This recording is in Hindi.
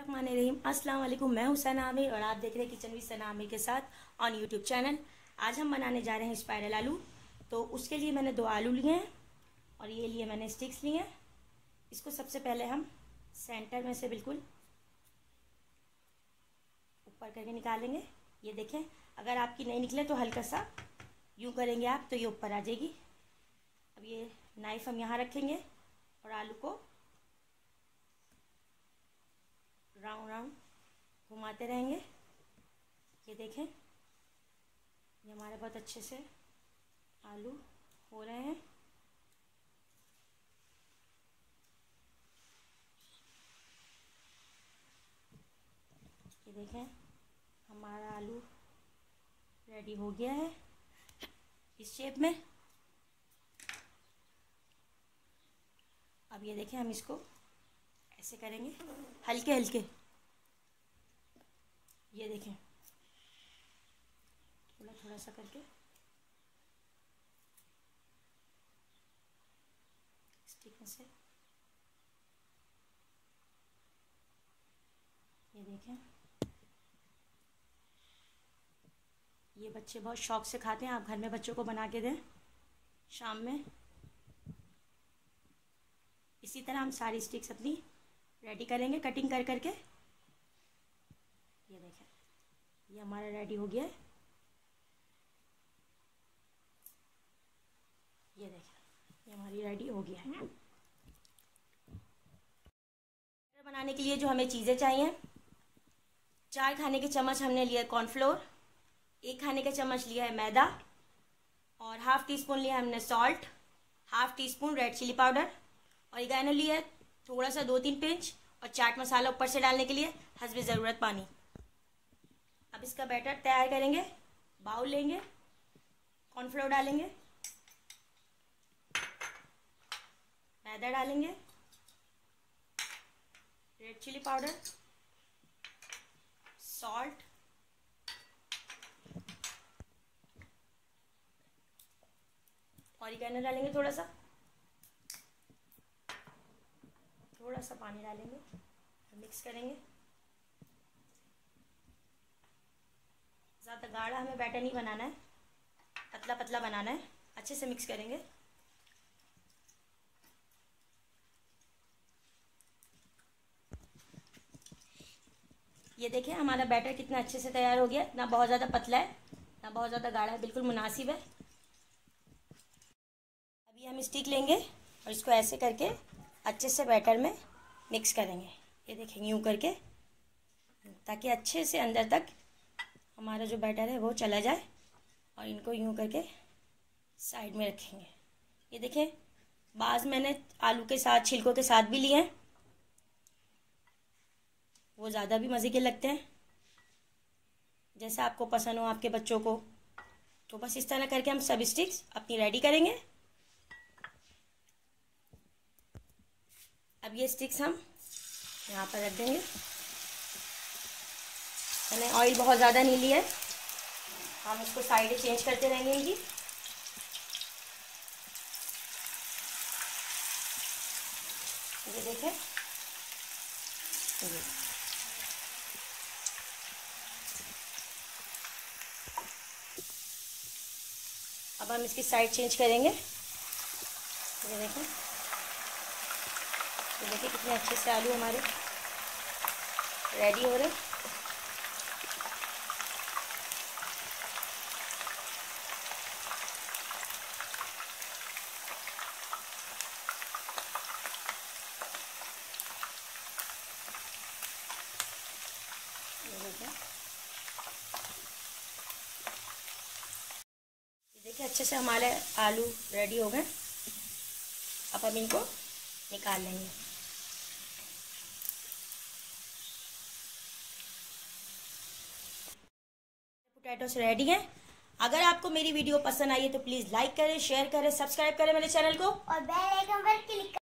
बिस्मिल्लाहिर्रहमानिर्रहीम। अस्सलाम वालेकुम। मैं हुसैन आमिर और आप देख रहे हैं किचन विद सना आमिर के साथ ऑन यूट्यूब चैनल। आज हम बनाने जा रहे हैं स्पाइरल आलू। तो उसके लिए मैंने 2 आलू लिए हैं और ये लिए मैंने स्टिक्स लिए हैं। इसको सबसे पहले हम सेंटर में से बिल्कुल ऊपर करके निकालेंगे। ये देखें, अगर आपकी नहीं निकले तो हल्का सा यूँ करेंगे आप तो ये ऊपर आ जाएगी। अब ये नाइफ़ हम यहाँ रखेंगे और आलू को राउंड राउंड घुमाते रहेंगे। ये देखें, ये हमारे बहुत अच्छे से आलू हो रहे हैं। ये देखें, हमारा आलू रेडी हो गया है इस शेप में। अब ये देखें, हम इसको ऐसे करेंगे हल्के हल्के। ये देखें, थोड़ा थोड़ा सा करके स्टिक में से। ये देखें, ये बच्चे बहुत शौक से खाते हैं। आप घर में बच्चों को बना के दें शाम में। इसी तरह हम सारी स्टिक्स अपनी रेडी करेंगे कटिंग कर करके। ये देखें, ये हमारा रेडी हो गया है। ये देखें, ये हमारी रेडी हो गया है। बनाने के लिए जो हमें चीज़ें चाहिए, 4 खाने के चम्मच हमने लिया कॉर्नफ्लोर, 1 खाने का चम्मच लिया है मैदा और हाफ़ टी स्पून लिया हमने salt, half teaspoon red chilli powder, oregano लिया है थोड़ा सा 2-3 पिंच, और चाट मसाला ऊपर से डालने के लिए हस्बे ज़रूरत पानी। अब इसका बैटर तैयार करेंगे। बाउल लेंगे, कॉर्नफ्लोर डालेंगे, मैदा डालेंगे, red chilli powder, salt, oregano डालेंगे, थोड़ा सा पानी डालेंगे और मिक्स करेंगे। ज़्यादा गाढ़ा हमें बैटर नहीं बनाना है, पतला पतला बनाना है। अच्छे से मिक्स करेंगे। ये देखिए, हमारा बैटर कितना अच्छे से तैयार हो गया। ना बहुत ज़्यादा पतला है ना बहुत ज़्यादा गाढ़ा है, बिल्कुल मुनासिब है। अभी हम स्टिक लेंगे और इसको ऐसे करके अच्छे से बैटर में मिक्स करेंगे। ये देखेंगे यूँ करके, ताकि अच्छे से अंदर तक हमारा जो बैटर है वो चला जाए। और इनको यूँ करके साइड में रखेंगे। ये देखें, बाज़ मैंने आलू के साथ छिलकों के साथ भी लिए हैं, वो ज़्यादा भी मज़े के लगते हैं। जैसा आपको पसंद हो आपके बच्चों को। तो बस इस तरह करके हम सब स्टिक्स अपनी रेडी करेंगे। अब ये स्टिक्स हम यहाँ पर रख देंगे। मैंने ऑयल बहुत ज़्यादा नहीं लिया है, हम इसको साइड चेंज करते रहेंगे इनकी। ये देखें, अब हम इसकी साइड चेंज करेंगे। ये देखें, ये देखिए कितने अच्छे से आलू हमारे रेडी हो रहे हैं। ये देखिए, अच्छे से हमारे आलू रेडी हो गए। अब हम इनको निकाल लेंगे। पोटैटोस रेडी हैं। अगर आपको मेरी वीडियो पसंद आई है तो प्लीज़ लाइक करें, शेयर करें, सब्सक्राइब करें मेरे चैनल को और बेल आइकन पर क्लिक